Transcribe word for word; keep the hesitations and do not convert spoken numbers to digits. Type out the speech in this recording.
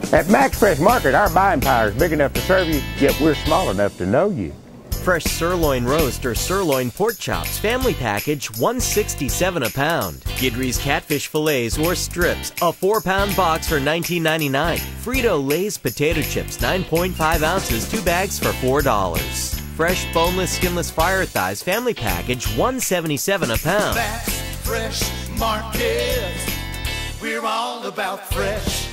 At Max Fresh Market, our buying power is big enough to serve you, yet we're small enough to know you. Fresh sirloin roast or sirloin pork chops, family package, one sixty-seven a pound. Gidry's catfish fillets or strips, a four pound box for nineteen ninety-nine. Frito-Lay's potato chips, nine point five ounces, two bags for four dollars. Fresh boneless, skinless fire thighs, family package, one seventy-seven a pound. Max Fresh Market, we're all about fresh.